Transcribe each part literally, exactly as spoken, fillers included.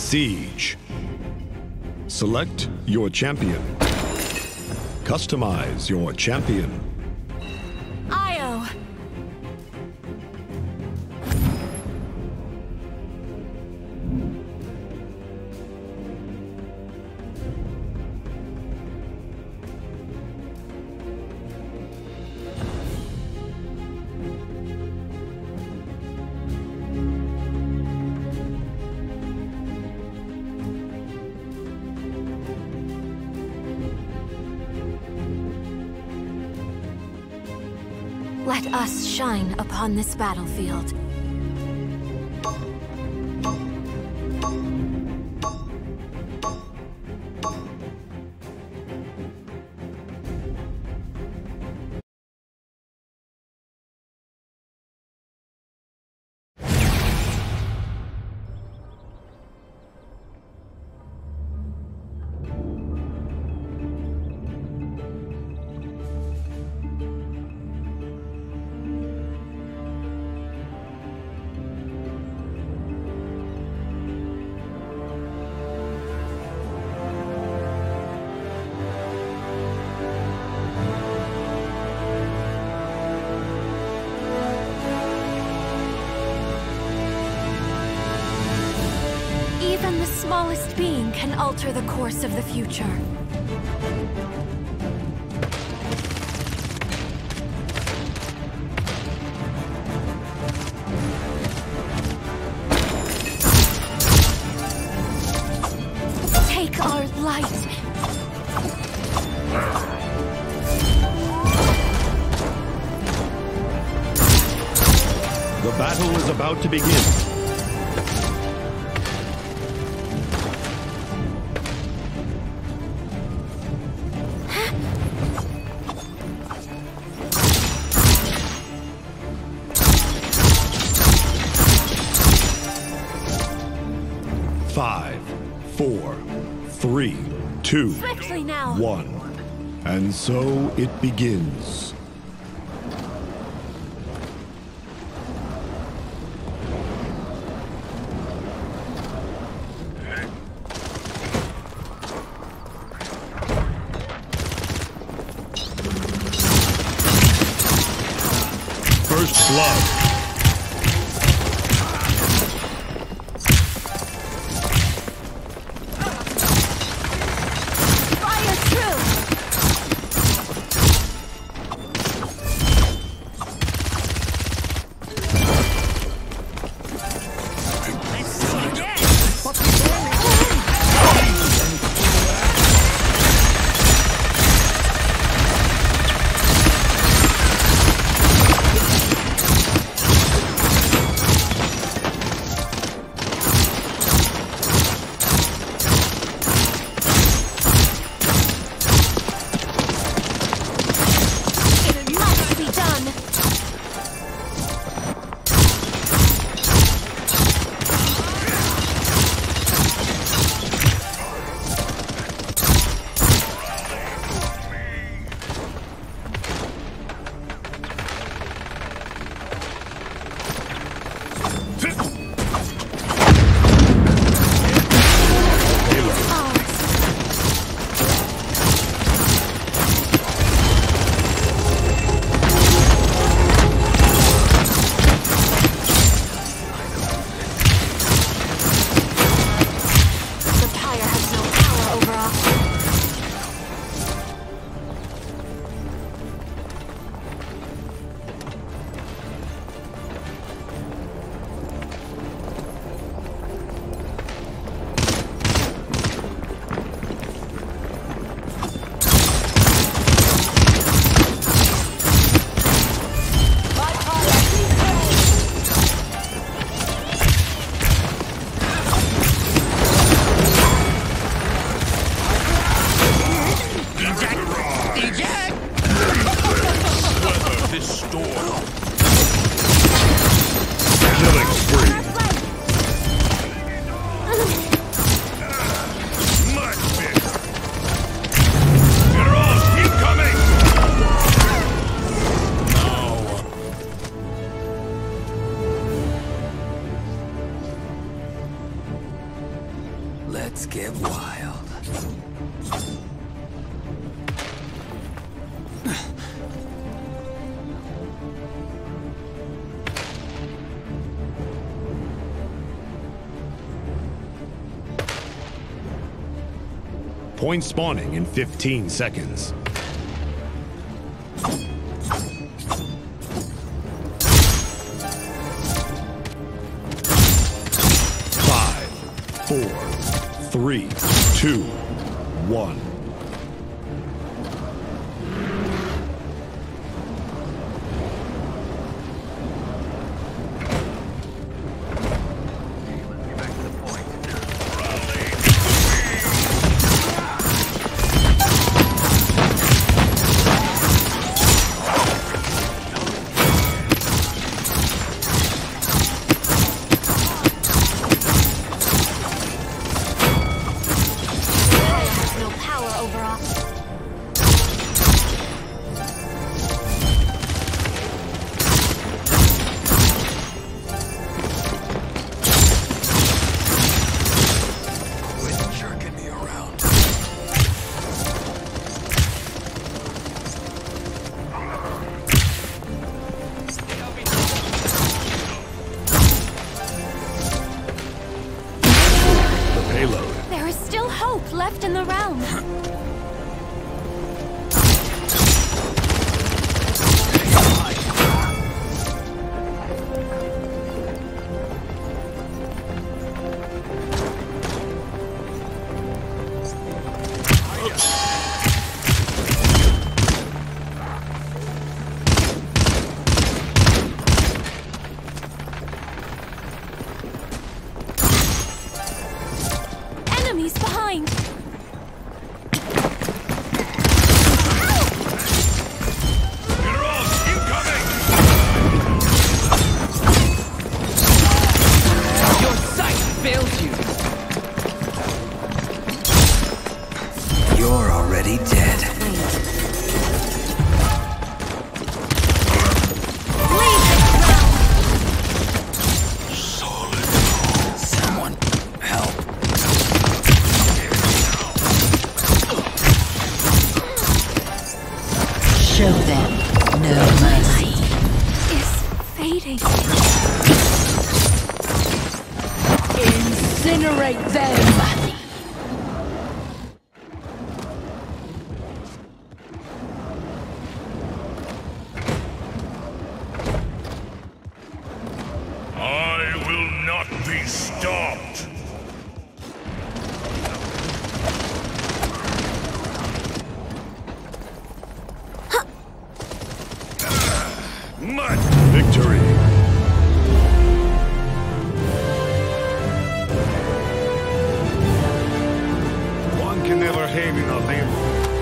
Siege. Select your champion. Customize your champion. Io. Let us shine upon this battlefield. Even the smallest being can alter the course of the future. Take our light. The battle is about to begin. Five, four, three, two, Swiftly now. one. And so it begins. First blood. Point spawning in fifteen seconds. Five, four, three, two, one. Left in the realm. Enemies behind. You're already dead. Solid. Someone help. Show them no mercy. Is fading. Incinerate them. Be stopped! Mud! Victory! One can never have enough ammo.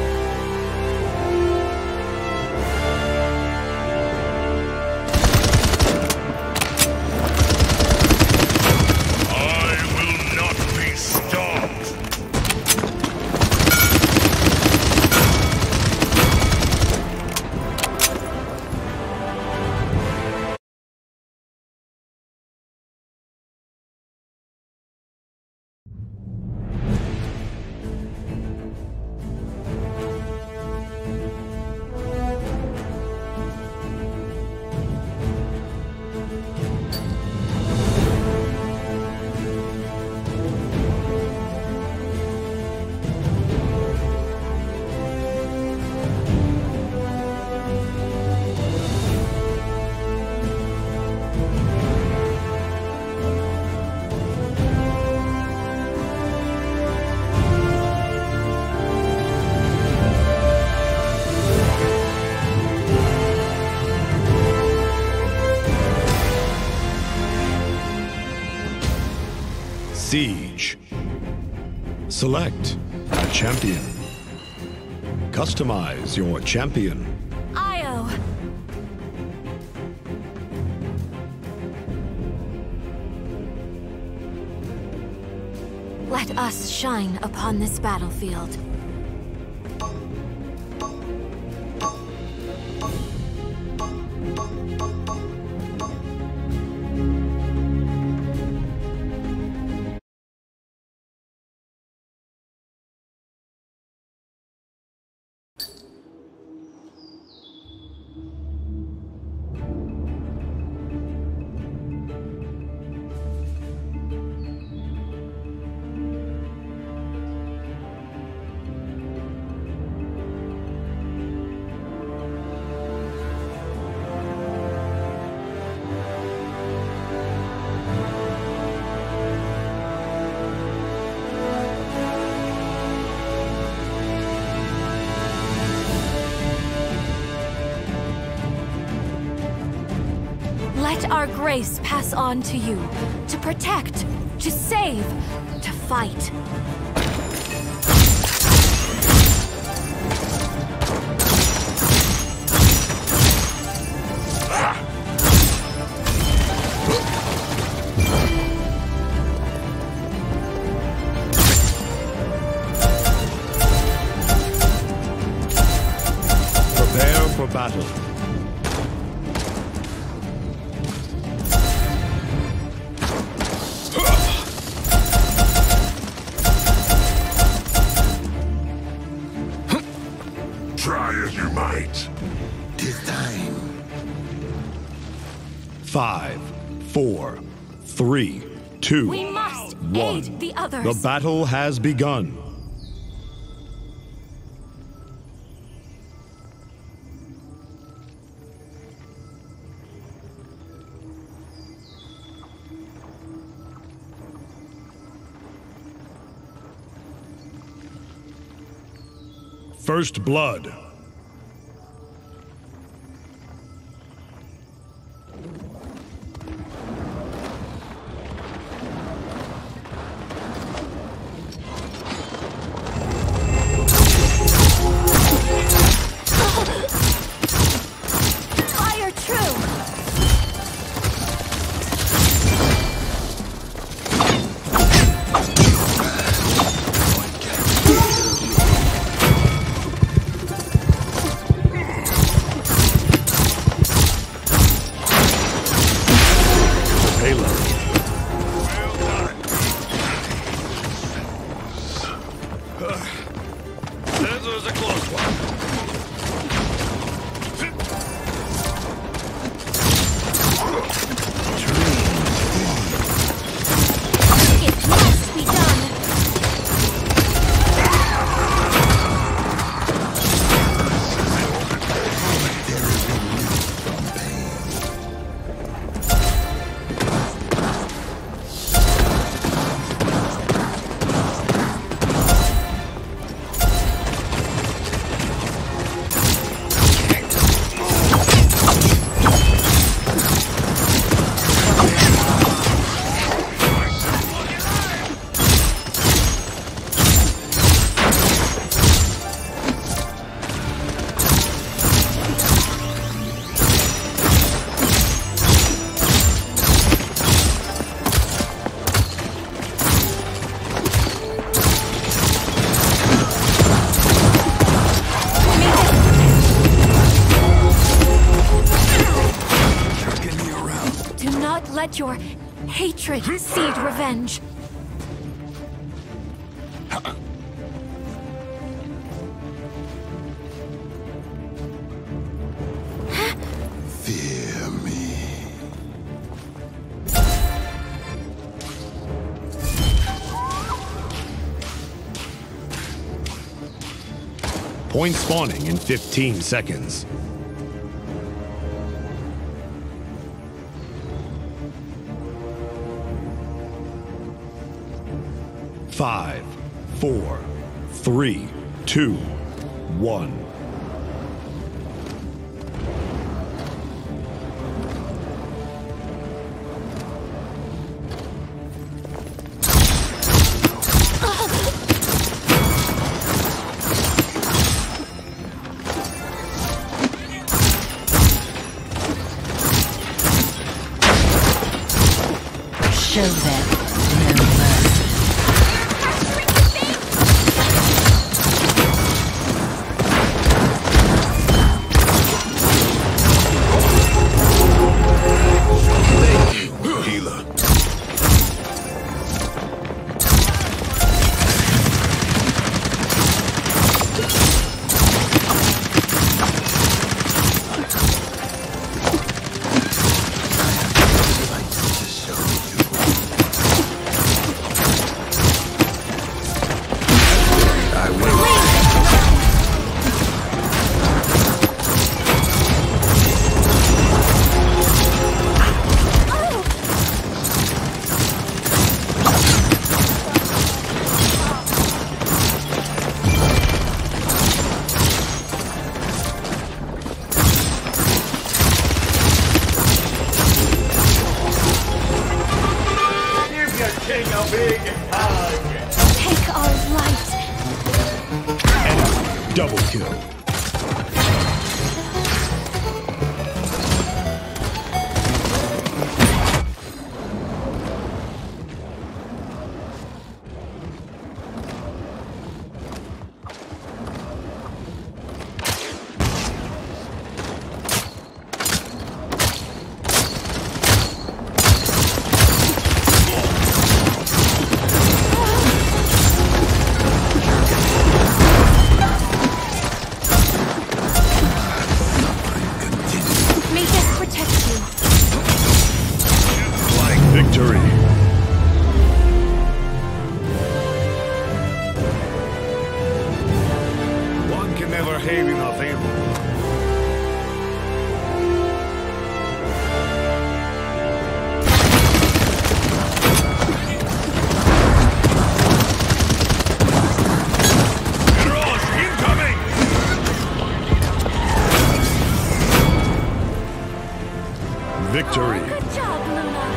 Siege. Select a champion. Customize your champion. Io. Let us shine upon this battlefield. Let our grace pass on to you, to protect, to save, to fight. Prepare for battle. Try as you might. Tis time. Five, four, three, two, We must one. aid the others. The battle has begun. First blood. Fire true! Payload. This was a close one. It must be done! Do not let your hatred seed revenge. Fear me. Point spawning in fifteen seconds. Five, four, three, two, one. Show them no mercy. Healer. To show you. Take our light. Enemy double kill. Victory! One can never have enough ammo. Victory! Good job, Luna.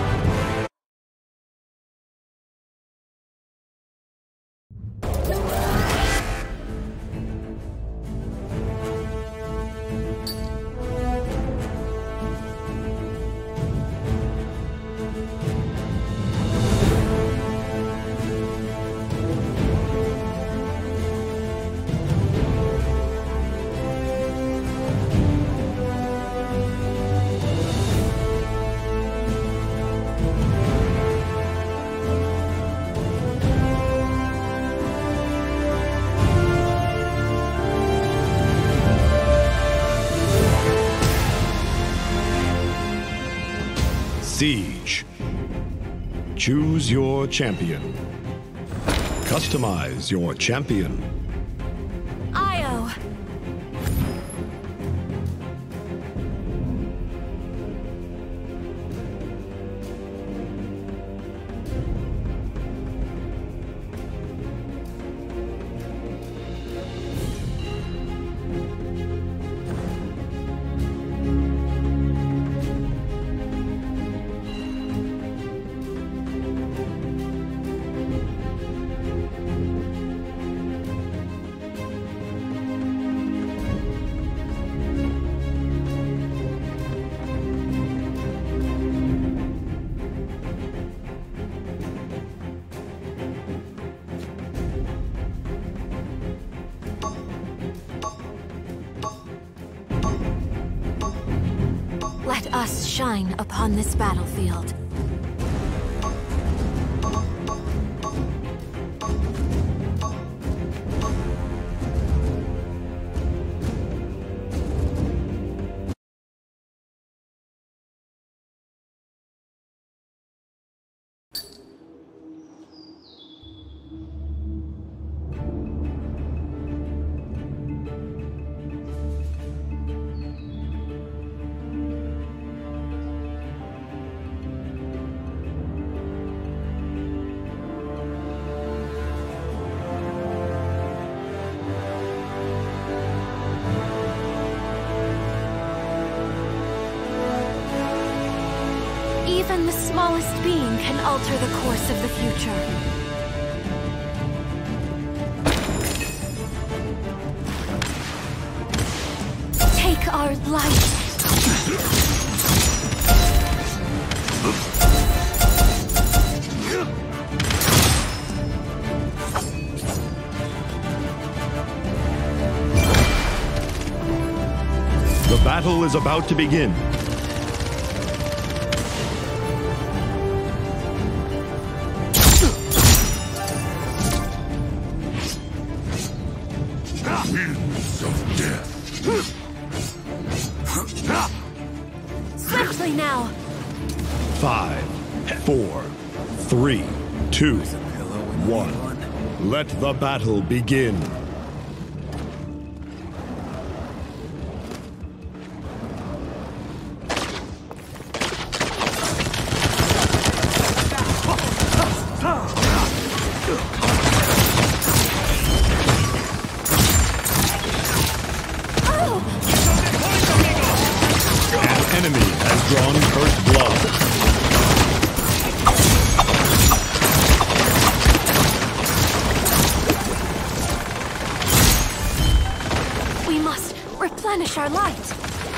Siege. Choose your champion. Customize your champion. Io. Let us shine upon this battlefield. Even the smallest being can alter the course of the future. Take our light. The battle is about to begin. Winds of death. Swiftly now. Five, four, three, two, one. Let the battle begin. Enemy has drawn first blood. We must replenish our light.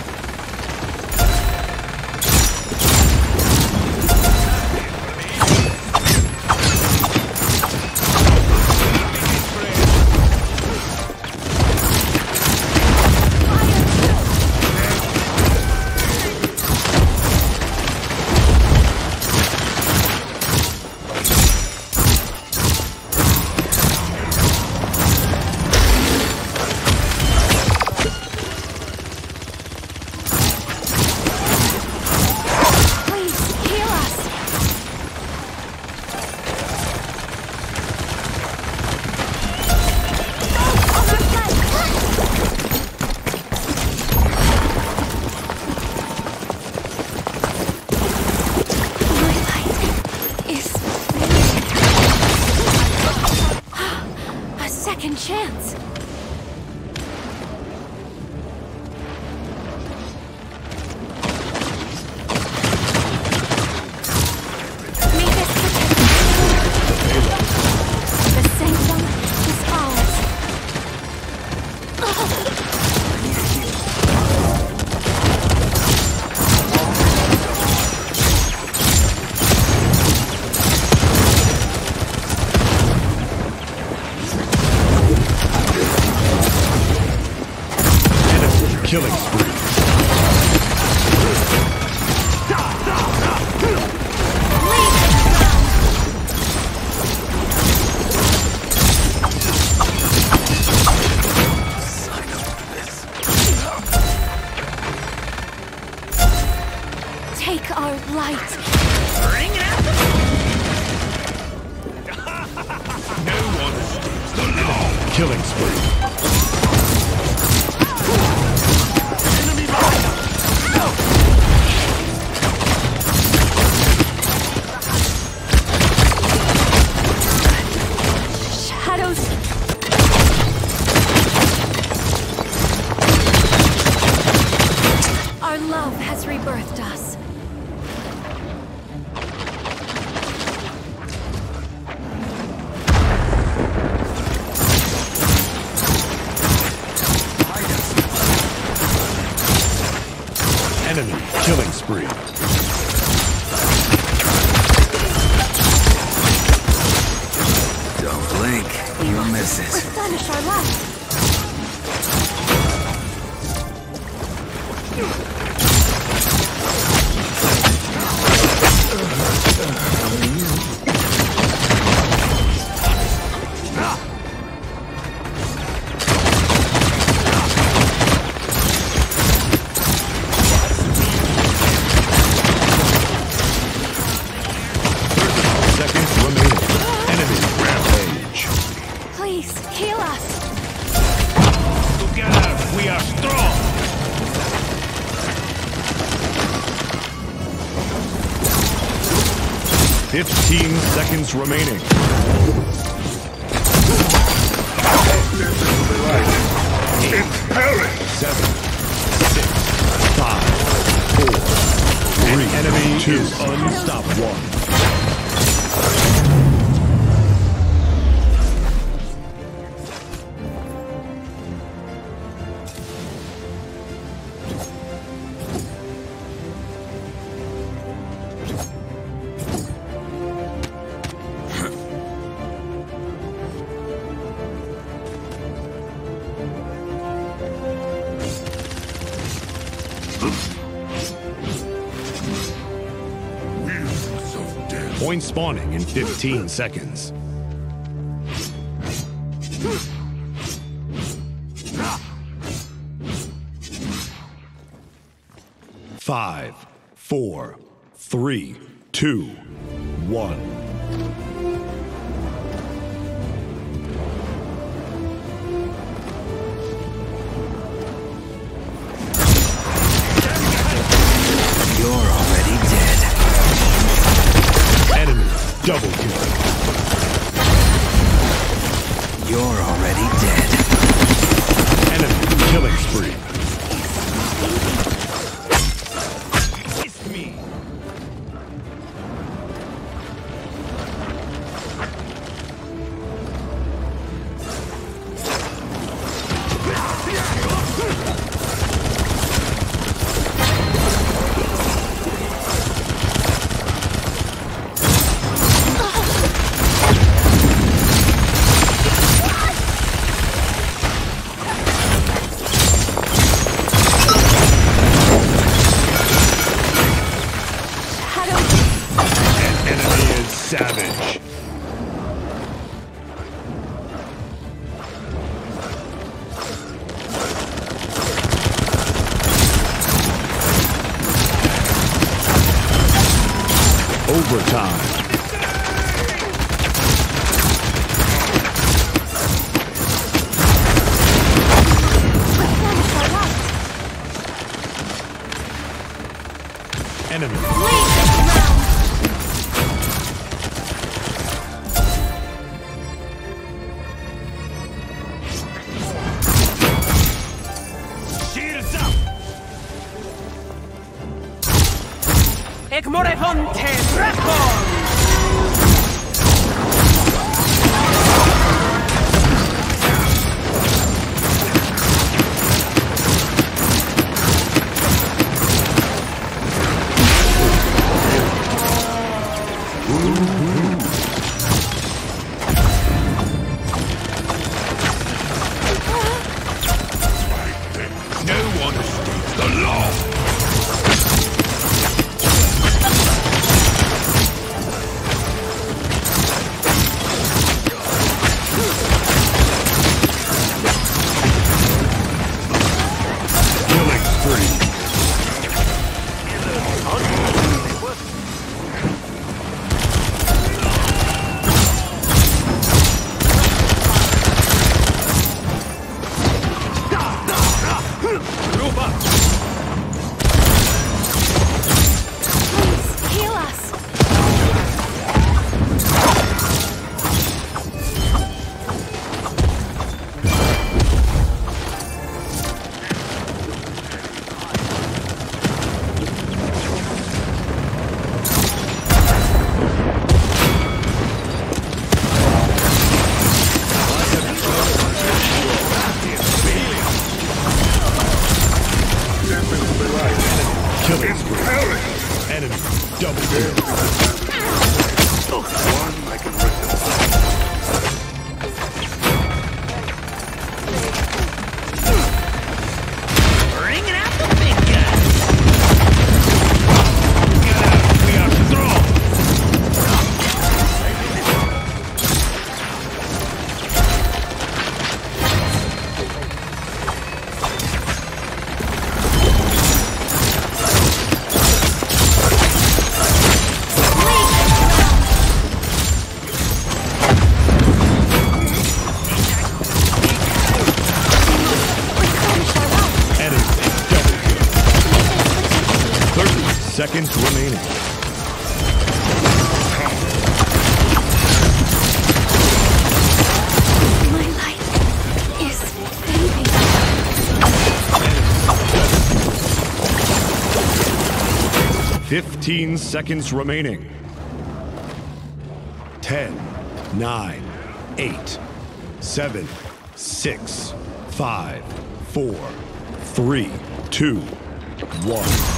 Chance. May this protect the sanctum is ours. Killing spree. Take our light. Bring it! No one escapes the law. Killing spree. Our love has rebirthed us. Enemy killing spree. Don't blink, you'll miss it. Replenish our life. Fifteen seconds remaining. Impelling! Seven, six, five, four, three. An enemy two. Is unstoppable. Point spawning in fifteen seconds. Five, four, three, two, one. Double kill. You're already dead. Enemy killing spree. It's me. Overtime. Enemy. Shields up! Egmorefonte Dragon! Killing spree. Enemy double kill. One I can recognize. Bringing out the big guns! Get out, we are strong. Seconds remaining. My life is fading. Fifteen seconds remaining. Ten, nine, eight, seven, six, five, four, three, two, one.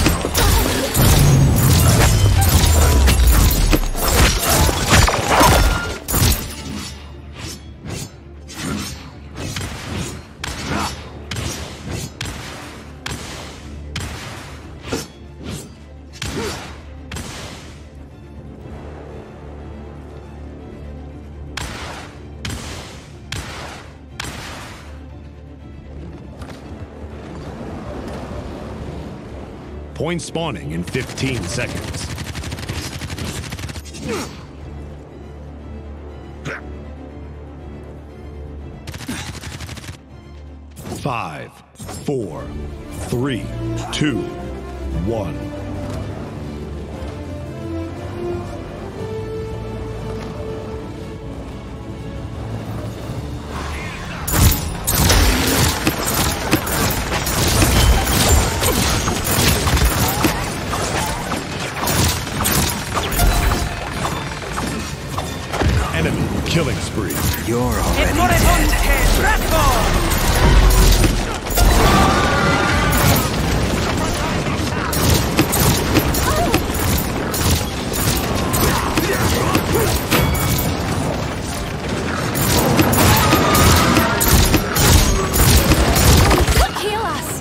Point spawning in fifteen seconds. Five, four, three, two, one. Enemy killing spree. You're already Egmorefonte dead. Dragon! Heal us.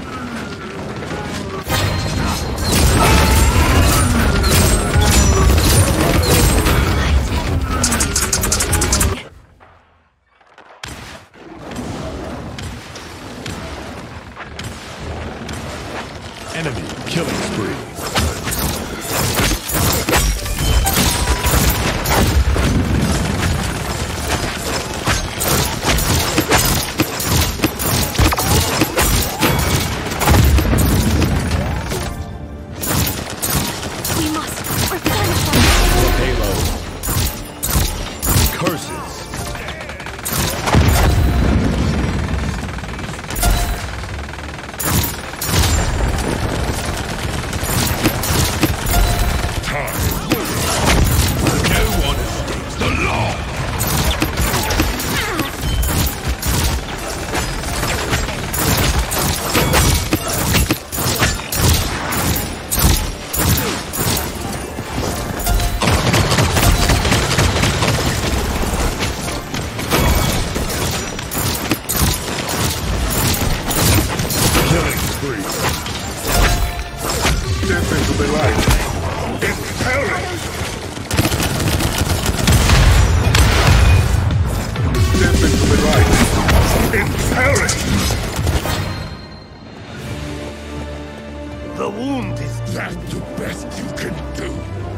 Enemy killing spree. right. Impelling. Step into the right. Impelling. The wound is That's the best you can do.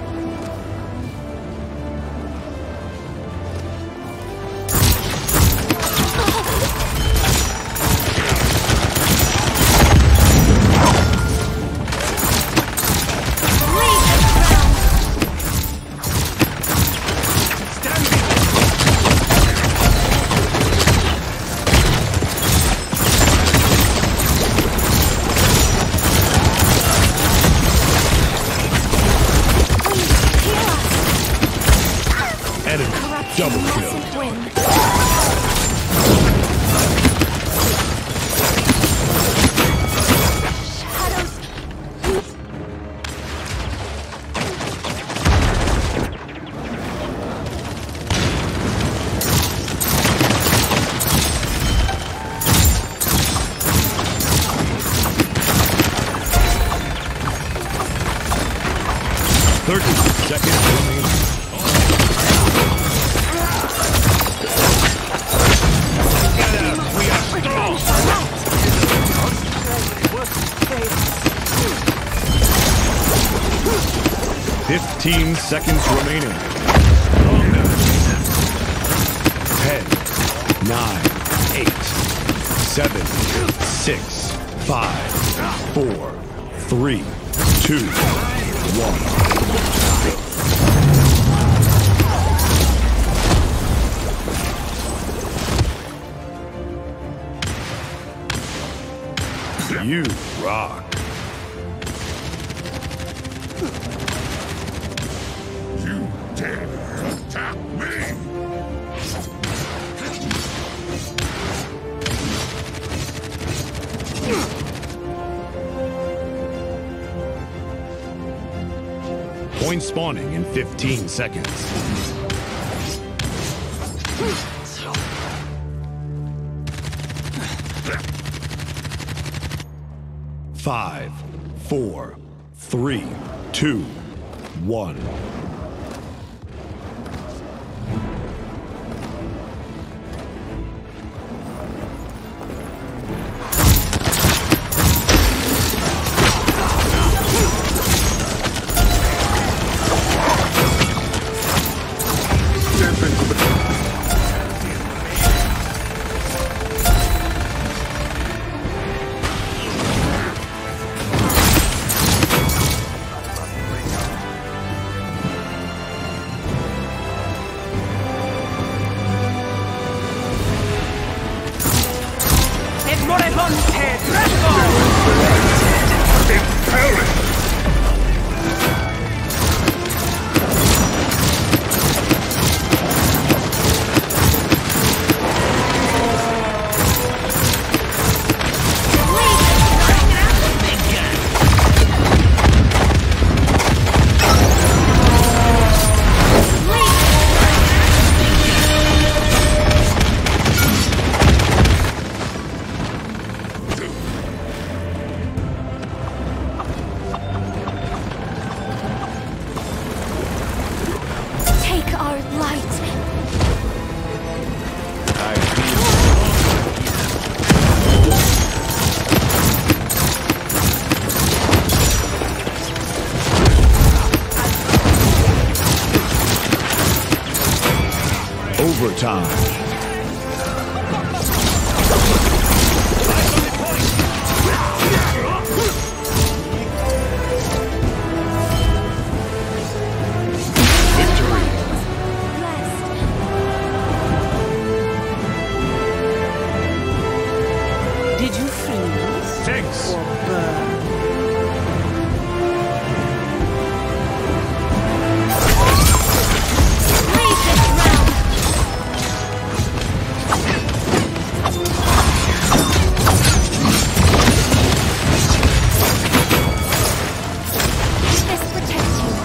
Double kill. Win. Shadows. Thirty seconds remaining. Fifteen seconds remaining. Ten, nine, eight, seven, six, five, four, three, two, one. You rock. You dare attack me! Point spawning in fifteen seconds. Five, four, three, two, one. Step into the... El Morelonte Dragon! Impelling! Take our light. Overtime. Did you freeze? Six, Or burn? Leave this realm. This protects you.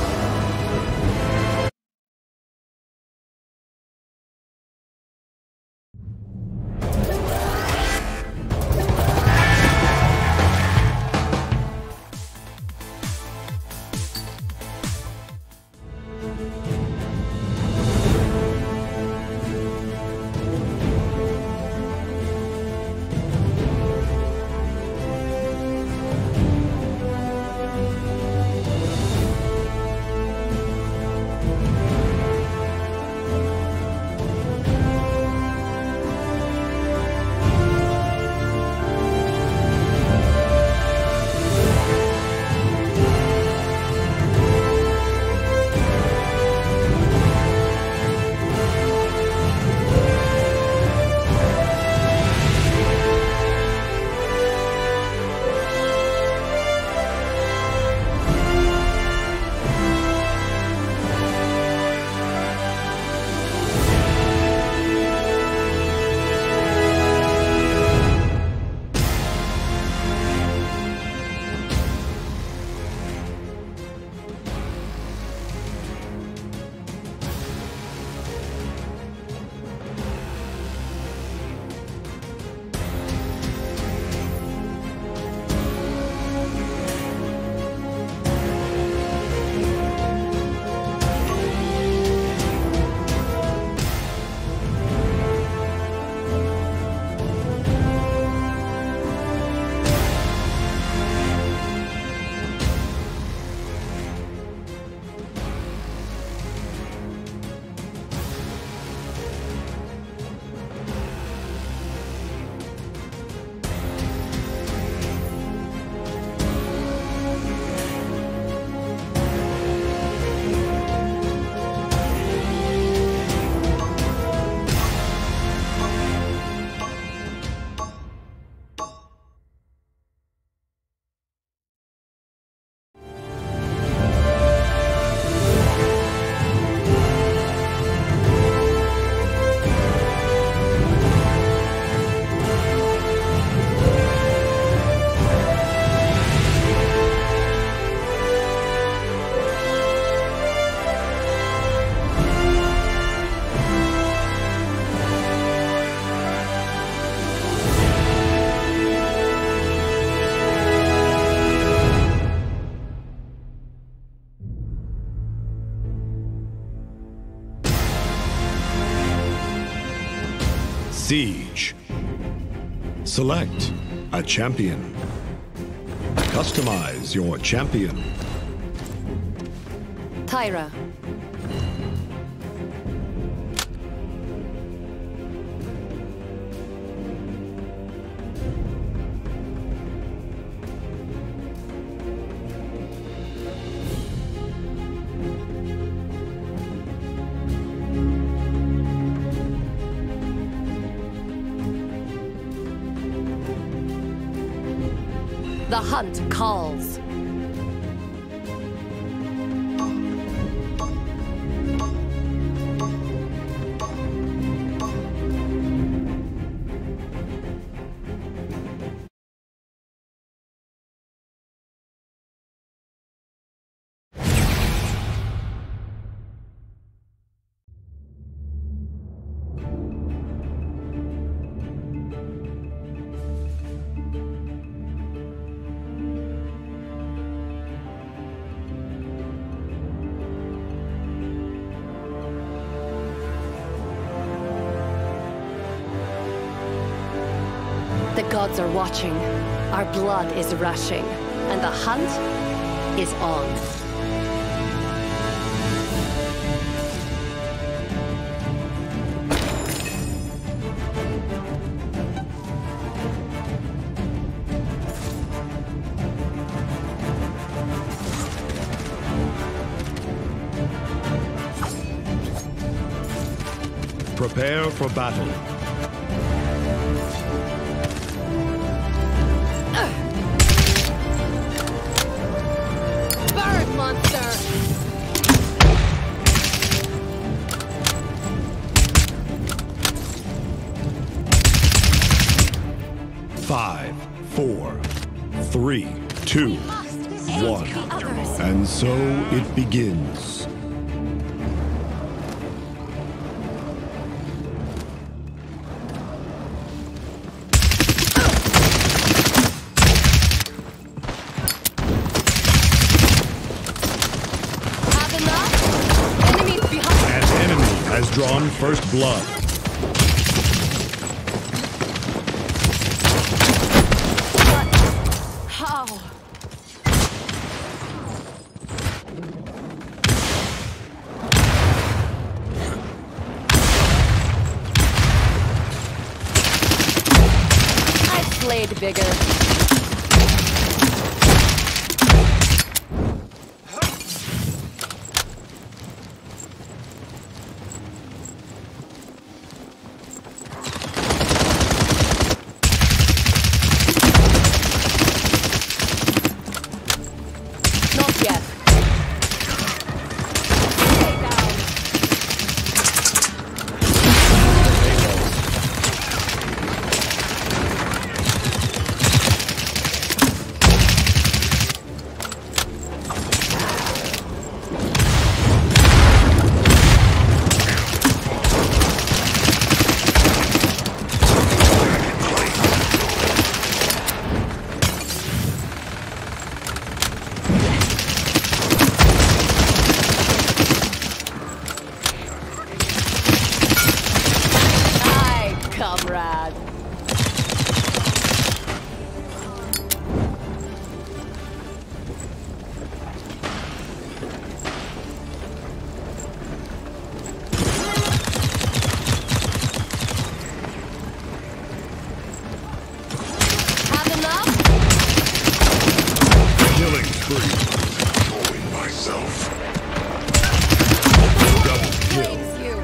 Siege. Select a champion. Customize your champion. Tyra. The hunt calls. The gods are watching, our blood is rushing, and the hunt is on. Prepare for battle. Bird monster! Five, four, three, two, one. And so it begins. Have enough? Enemies behind. An enemy has drawn first blood. How? I slayed bigger. Not yet. Stay down. Aye, comrade. Have enough? Killing spree. Controlling myself. Double kill. Blaze you.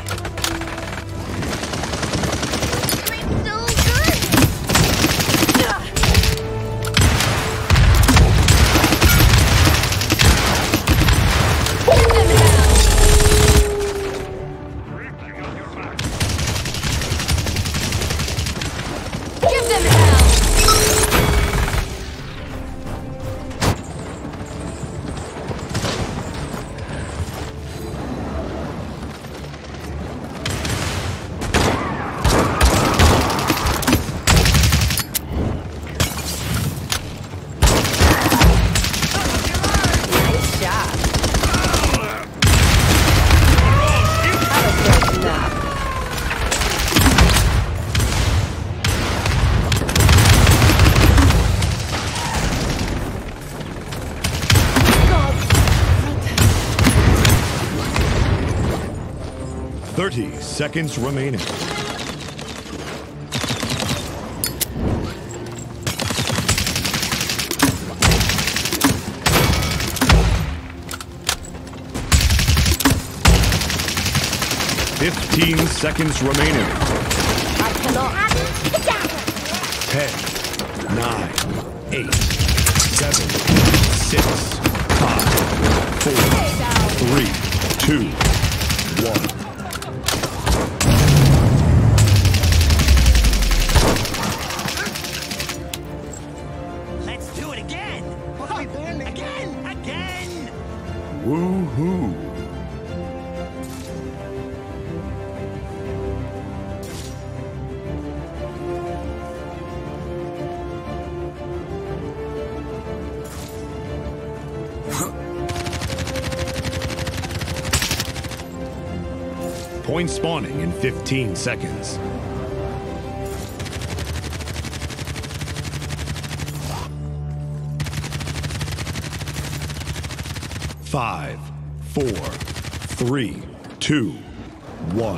Give them hell. Give them hell. thirty seconds remaining. Fifteen seconds remaining. I cannot. Ten, nine, eight, seven, six, five, four, three, two, one. Let's do it again! Again! Again! Woo-hoo. Point spawning in fifteen seconds. Five, four, three, two, one.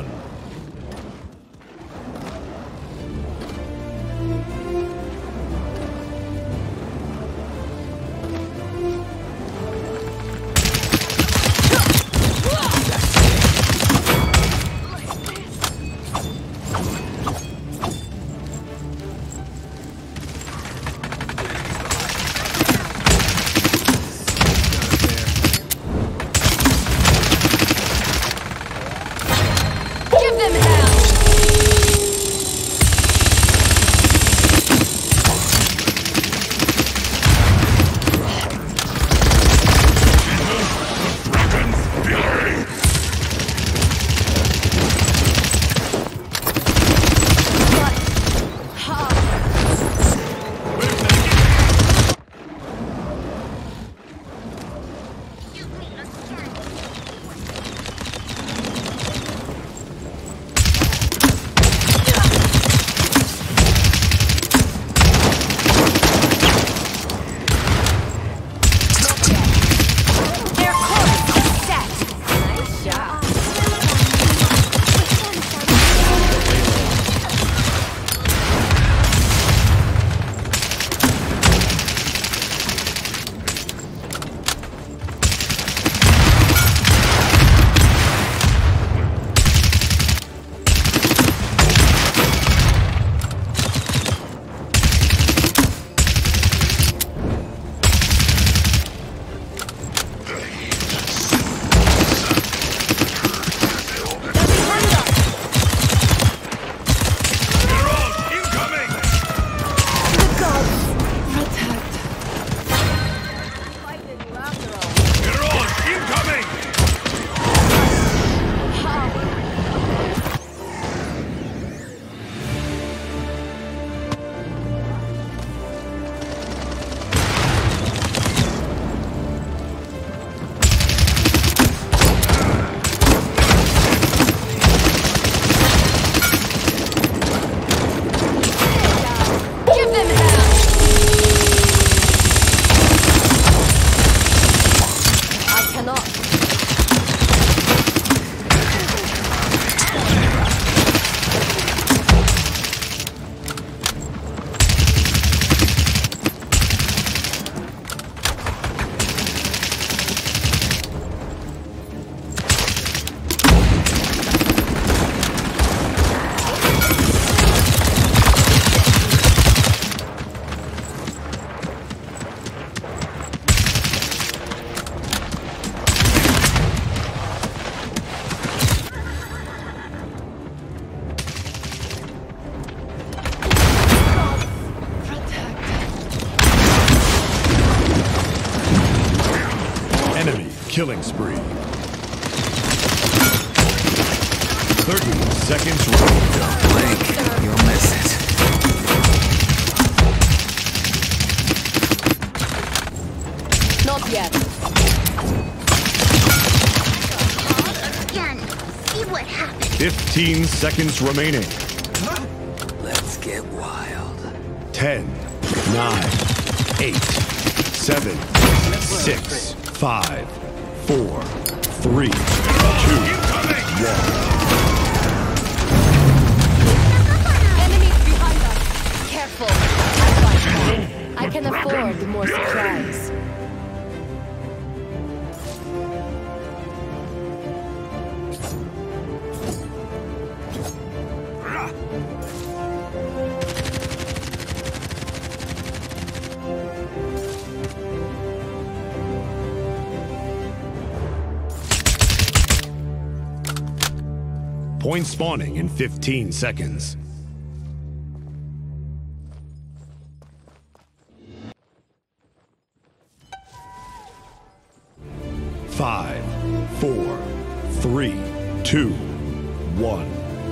Killing spree. thirty seconds remaining. Don't blink, you'll miss it. Not yet. Again. See what happens. fifteen seconds remaining. Let's get wild. ten, nine, eight, seven, six, five, four, three, two, one. full. I like that. I can afford more supplies. Point spawning in fifteen seconds. Five, four, three, two, one.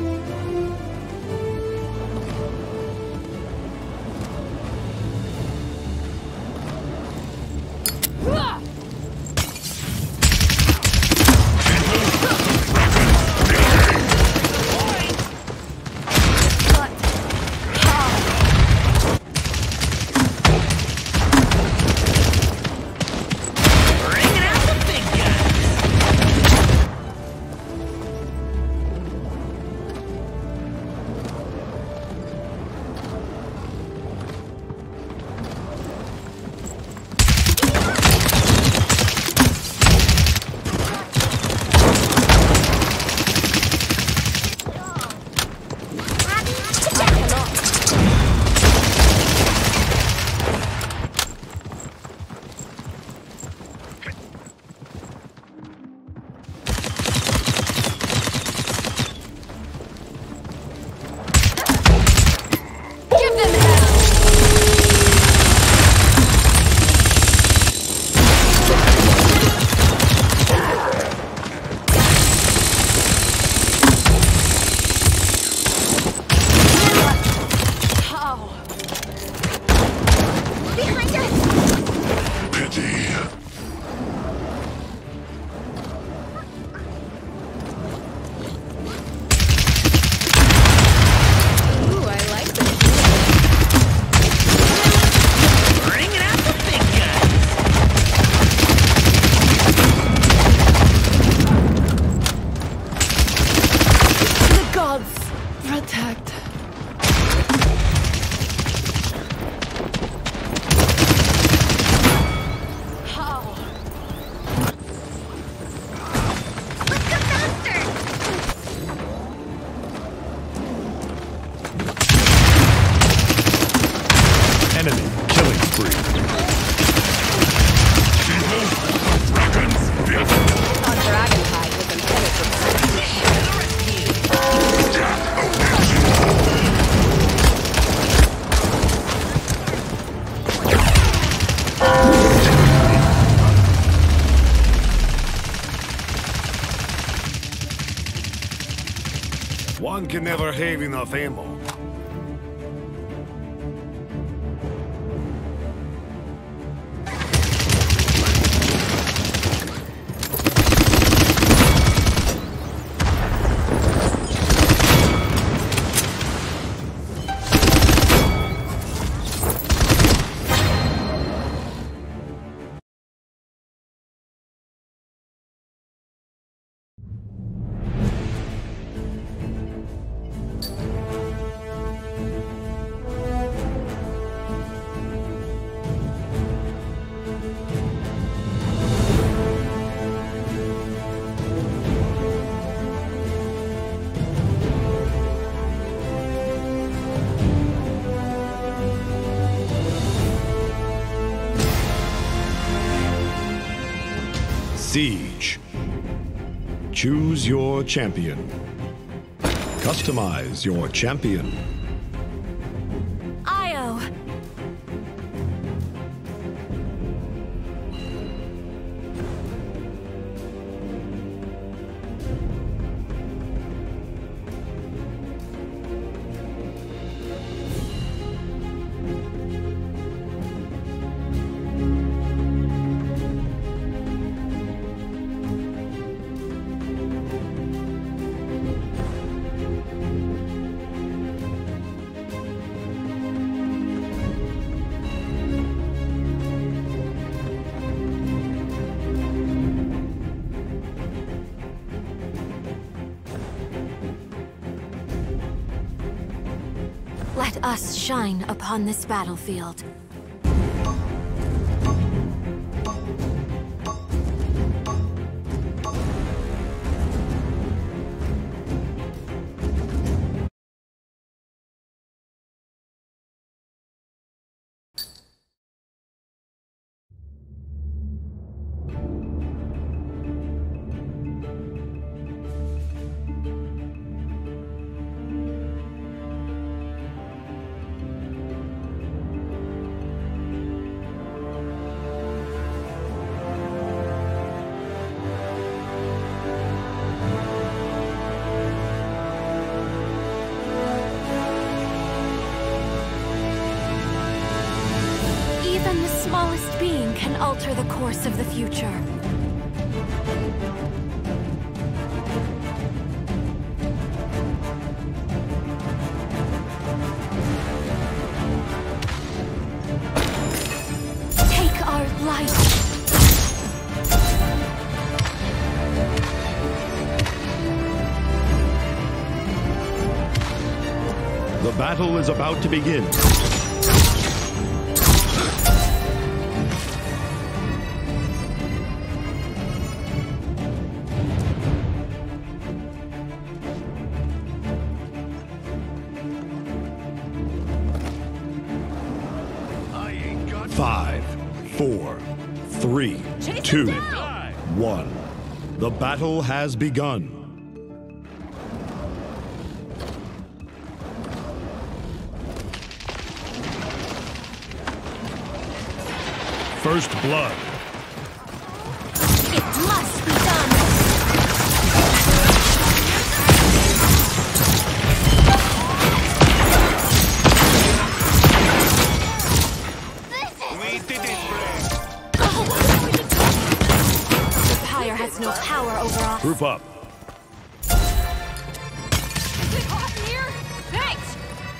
Protect. How? Let's go faster! Enemy killing spree. Our dragon hide was impenetrable. One can never have enough ammo. Siege. Choose your champion. Customize your champion. Io. us shine upon this battlefield. Even the smallest being can alter the course of the future. Take our light. The battle is about to begin. Five, four, three, two, one. The battle has begun. First blood. It must be done. The pyre has no power over us. Group up. Is it hot in here? Thanks.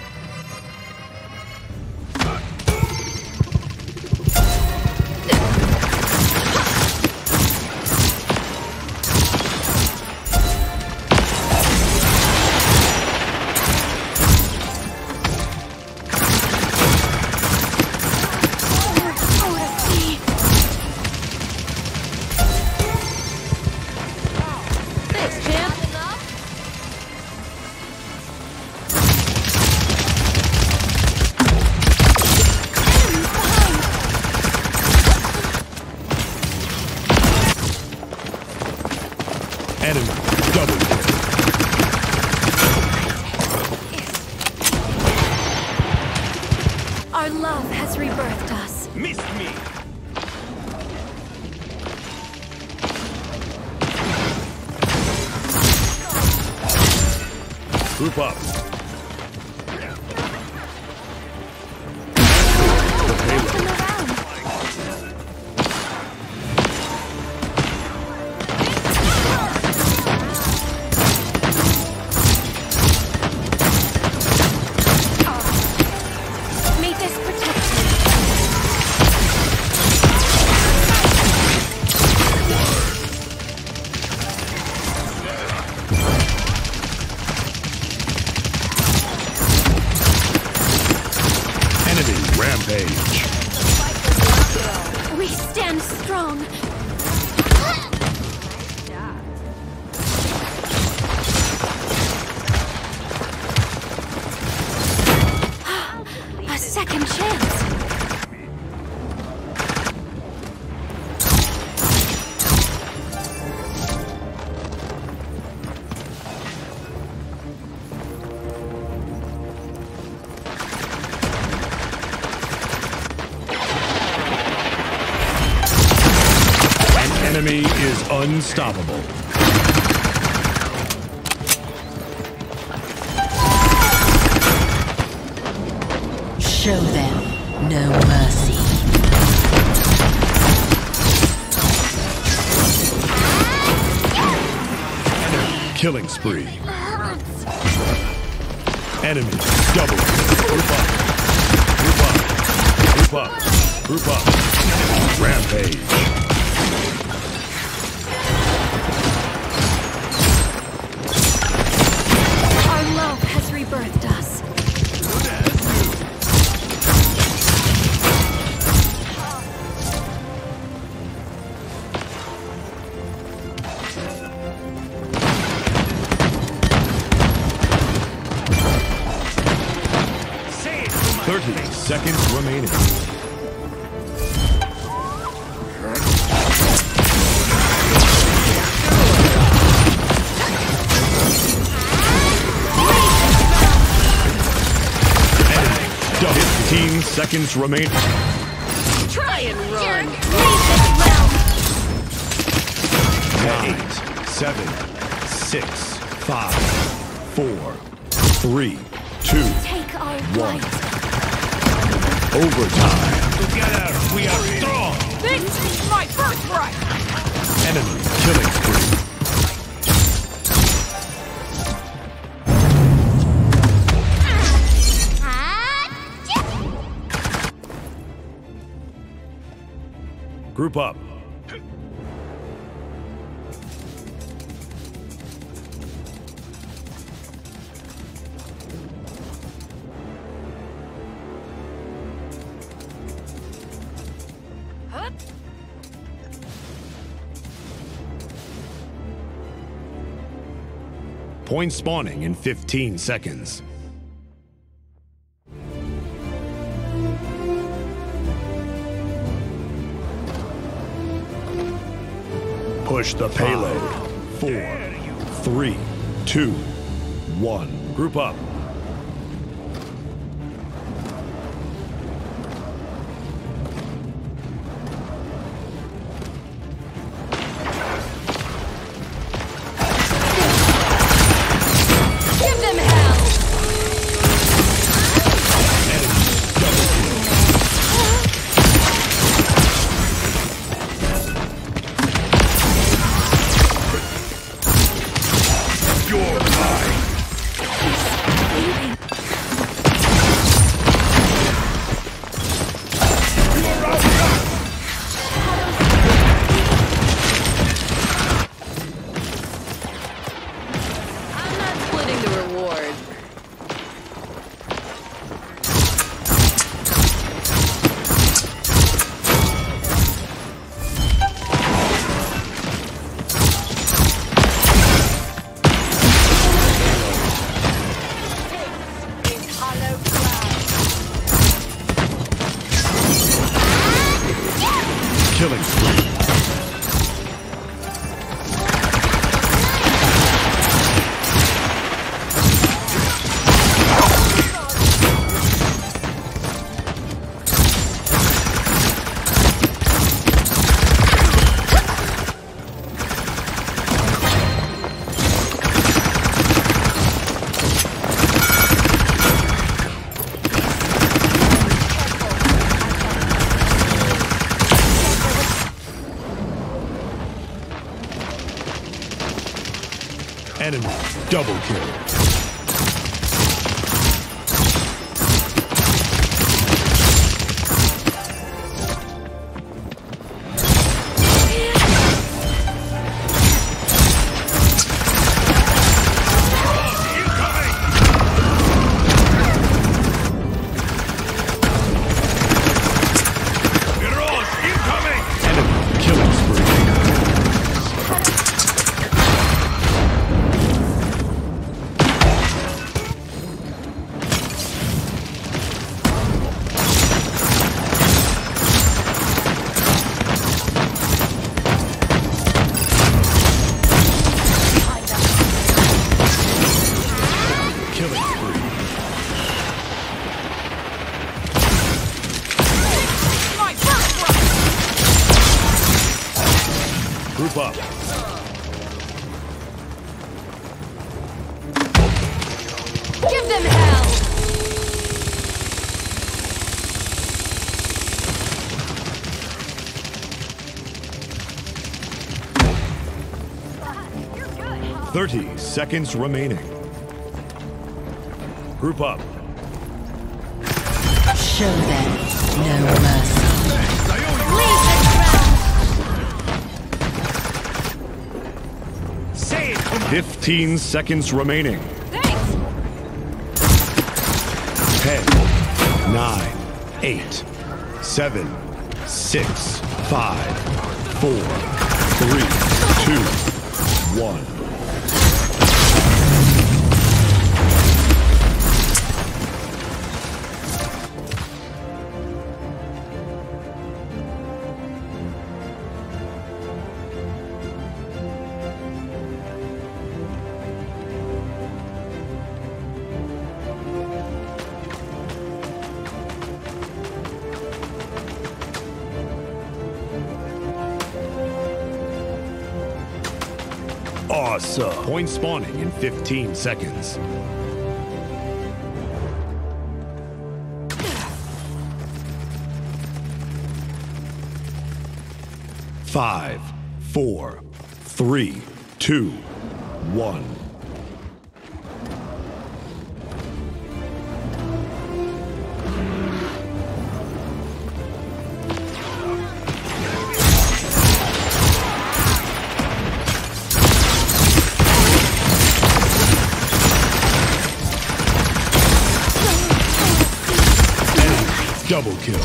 Enemy double kill. Our love has rebirthed us. Missed me! Group up. Turn around. May this protect you. Enemy rampage. We stand strong. A second chance. Enemy is unstoppable. Show them no mercy. Killing spree. Enemy double kill. Group up. Group up. Group up. Group up. Rampage. Our love has rebirthed us. remaining. fifteen seconds remaining. Try and run. Eight, seven, six, five, four, three, two, Take our one. light. Overtime. Together, we are strong. This is my birthright. Enemy killing spree. Group up. Point spawning in fifteen seconds. Push the payload. Four, three, two, one. Group up. Give them hell! You're mine. I'm not splitting the reward. Hollow cloud. Killing spree. Enemy double kill. Enemy killing spree. Killing spree. My birthright. Group up. Give them hell! thirty seconds remaining. Group up. Show them no mercy. Leave this ground. Say it. fifteen seconds remaining. Thanks. ten, nine, eight, seven, six, five, four, three, two, one. Awesome. Point spawning in fifteen seconds. Five, four, three, two, one. Double kill.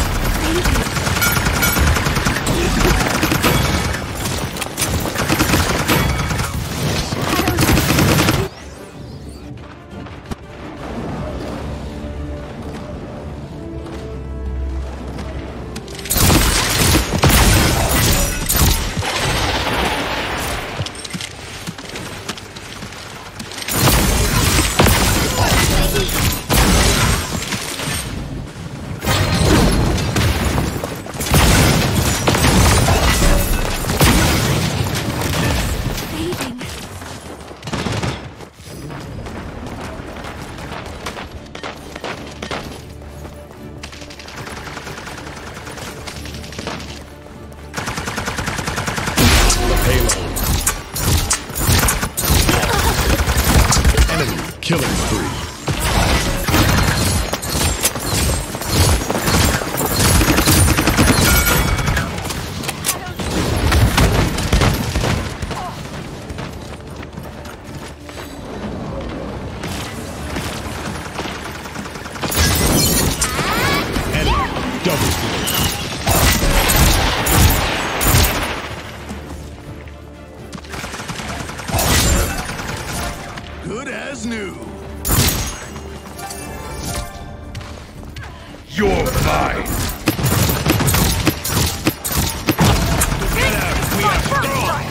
Killing spree. Enemy double kill. Good as new. You're mine. Get out. We are strong.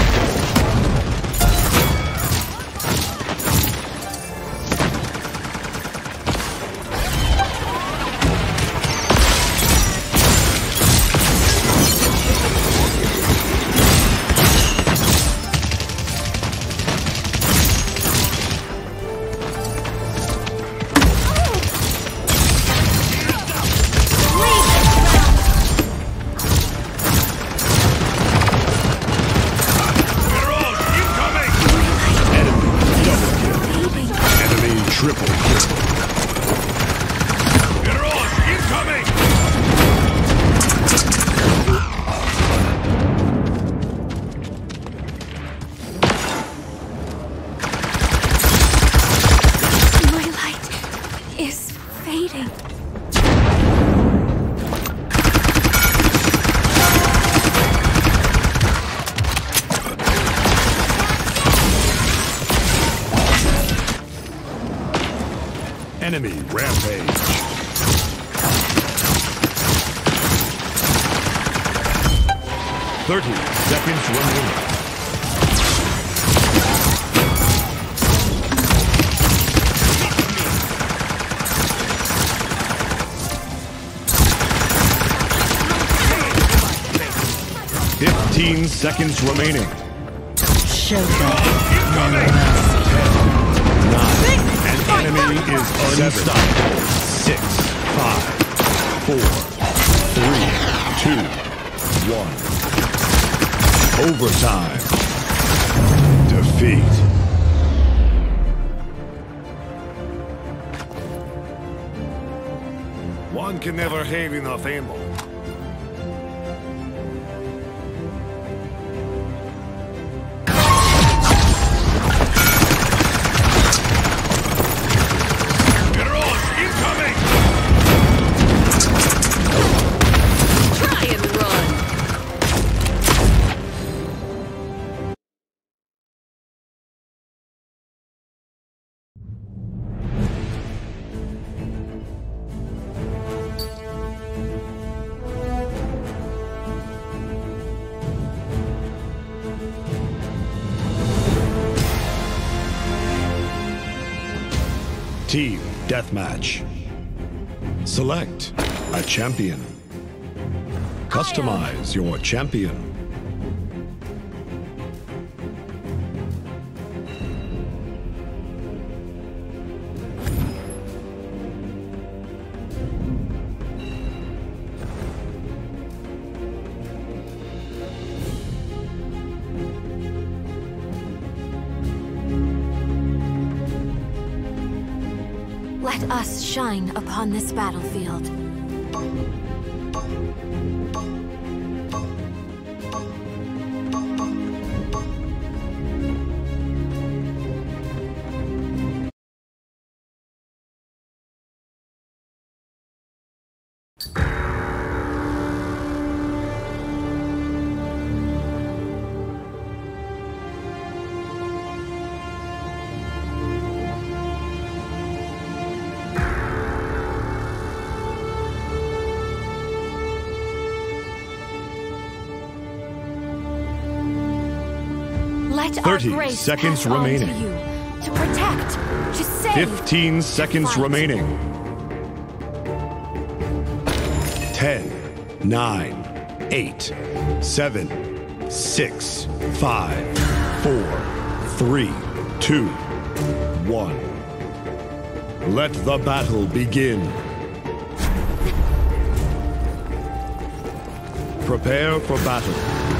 Triple kill. Mirage incoming! My light is fading. Enemy rampage. Thirty seconds remaining. Fifteen seconds remaining. Show them no mercy. Nine. An enemy is unstoppable. Six, five, four, three, two, one. Overtime. Defeat. One can never have enough ammo. Team Deathmatch. Select a champion. Customize your champion. Let us shine upon this battlefield. Let our thirty grace seconds pass on remaining. to you, to protect, to save, Fifteen to seconds fight. remaining. Ten, nine, eight, seven, six, five, four, three, two, one. Let the battle begin. Prepare for battle.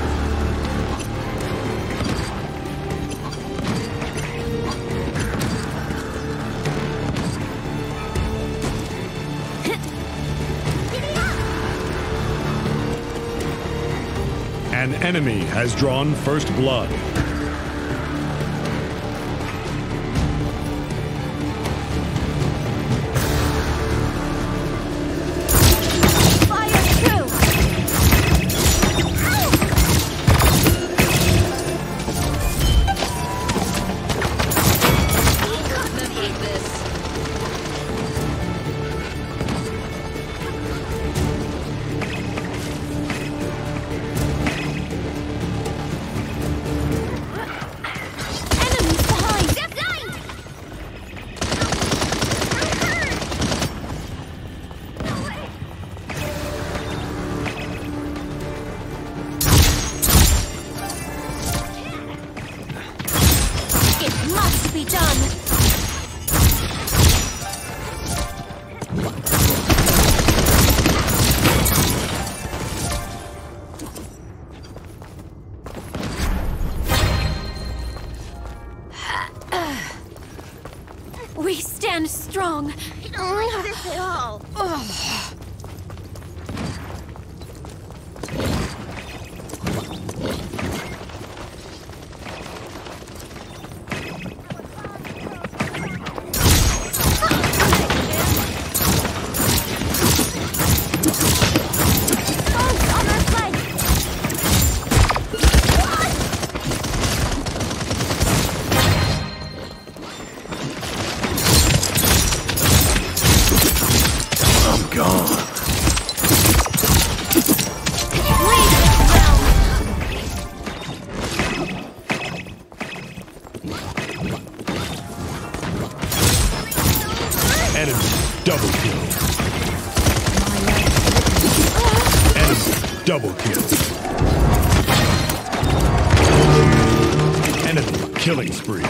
An enemy has drawn first blood. Fire true! Enemies behind! It must be done! We stand strong. Foes on our flank! I'm gone. Lead this realm! Enemy double kill. Enemy double kill. Enemy killing spree.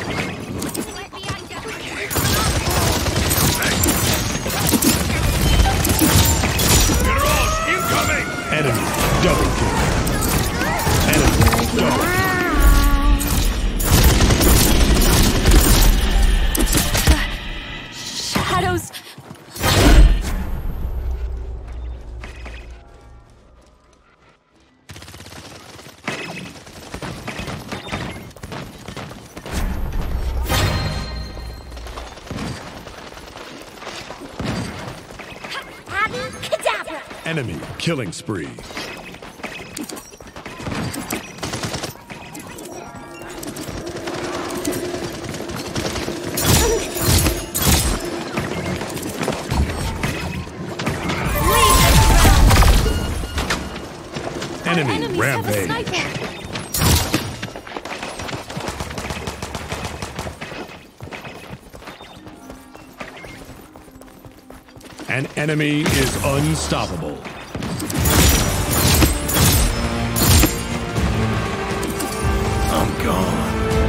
Generals, incoming! Enemy double kill. Enemy double kill. Shadows! Cadabra! Enemy killing spree. Enemy Enemies rampage. have a sniper! An enemy is unstoppable. I'm gone.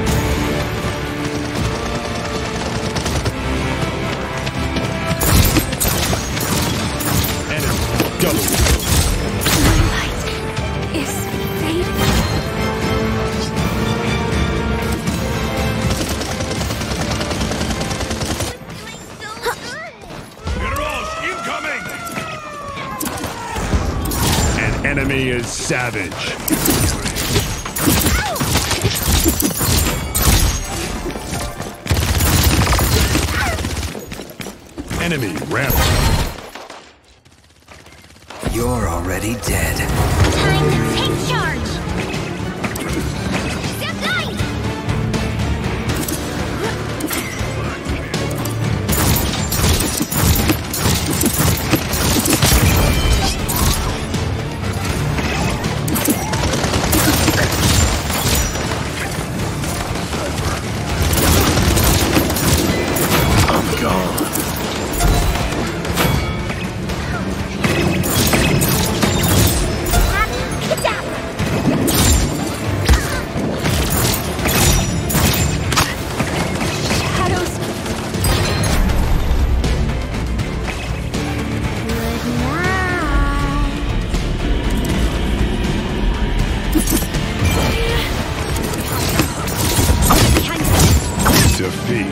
Enemy double kill. My light is fading. Enemy is savage. Enemy rampant. You're already dead. Time to take charge! Step light! I'm gone. Defeat.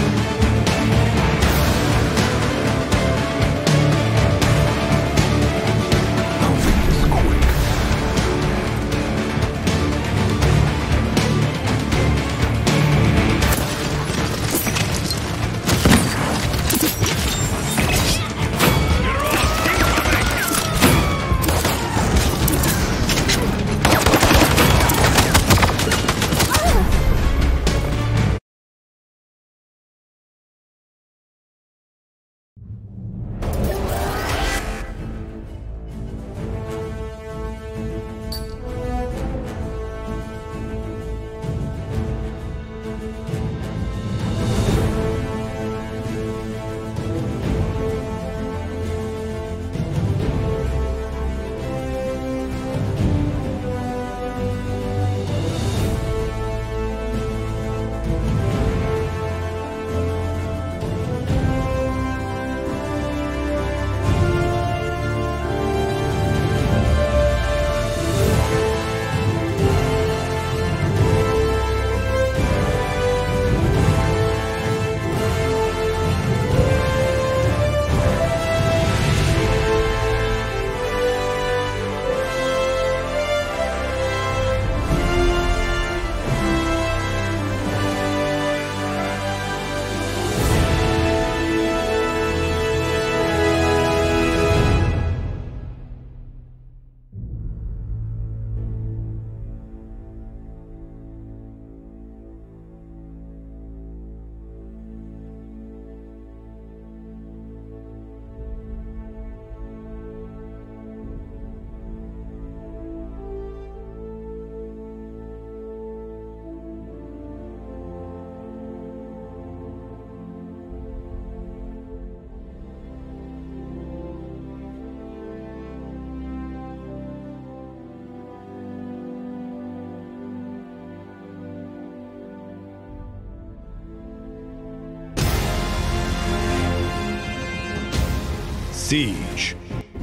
Siege.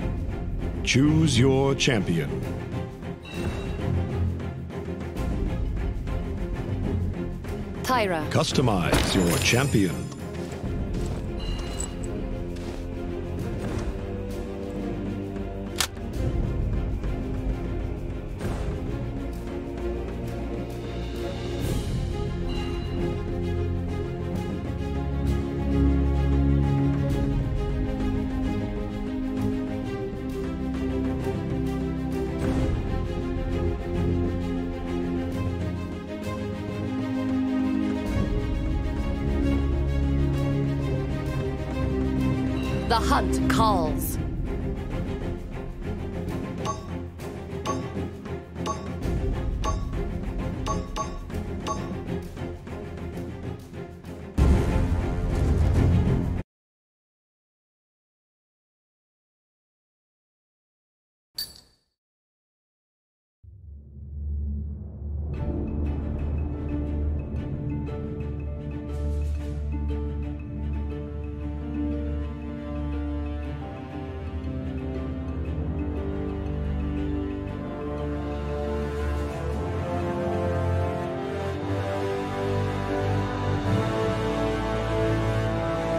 Choose your champion. Tyra. Customize your champion. The hunt calls.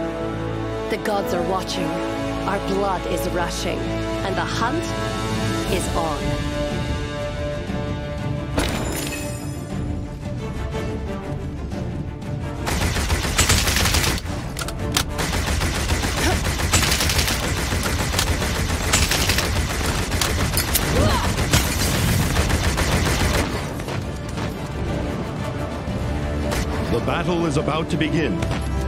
The gods are watching. Our blood is rushing. And the hunt is on. The battle is about to begin.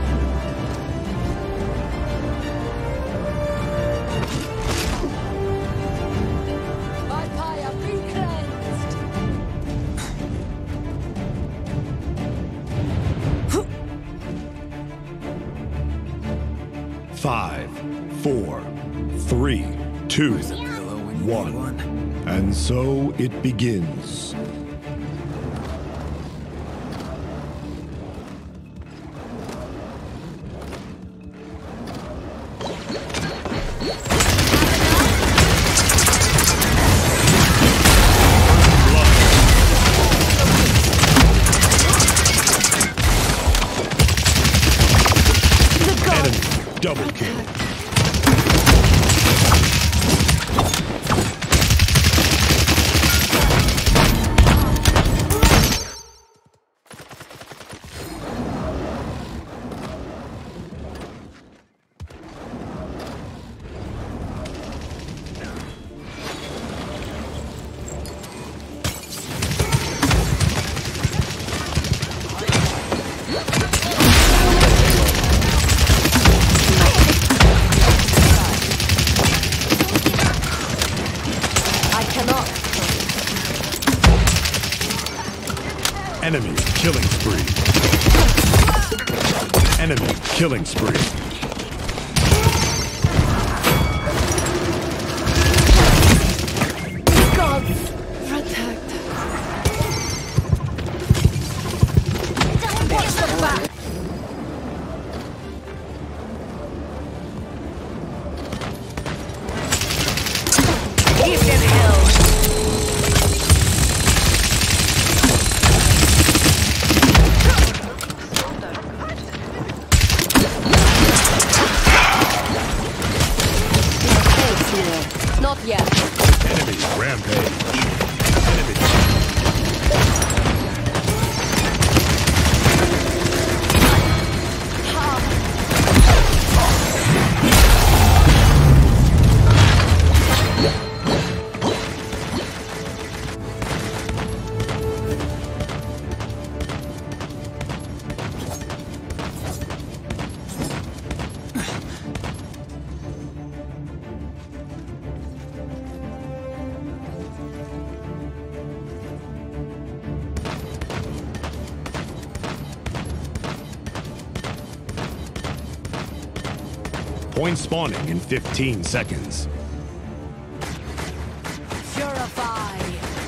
Five, four, three, two, one. And so it begins. Double kill. Enemy killing spree. Enemy killing spree. Gods protect. Watch the back. Give them hell. Not yet. Enemy rampage. Enemy. Point spawning in fifteen seconds. Purify.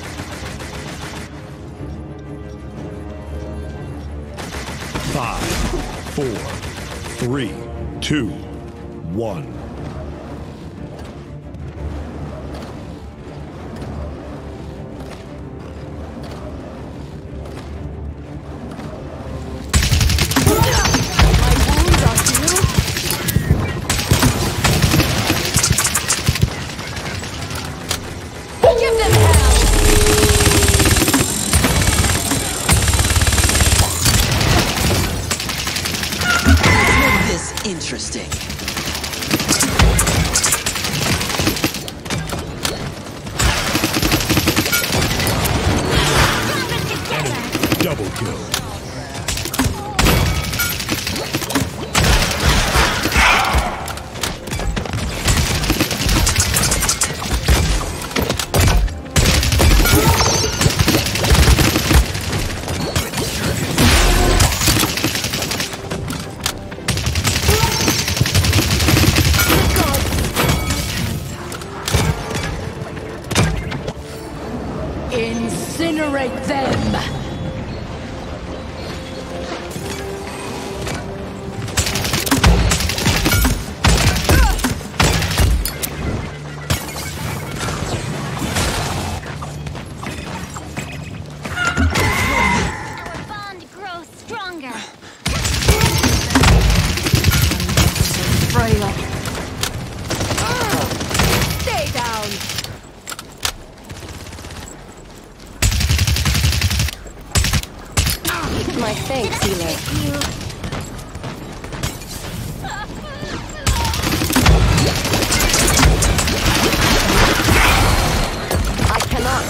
Five, four, three, two, one. Interesting. Enemy double kill. Incinerate them! Our bond grows stronger. Frail. Stay down! My thanks, healer. I cannot.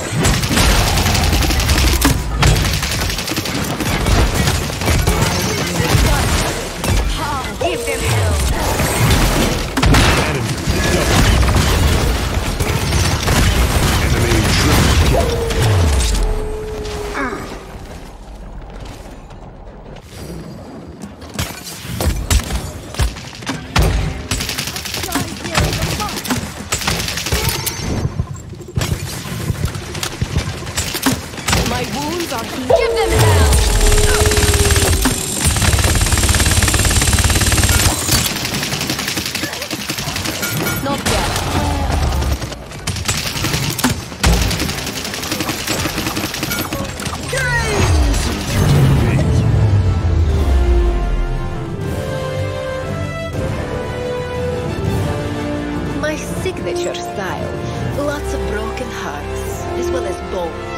Give them hell. Enemy double. Enemy triple kill. My wounds are healed. Give them hell. Not yet. My signature style. Lots of broken hearts, as well as bold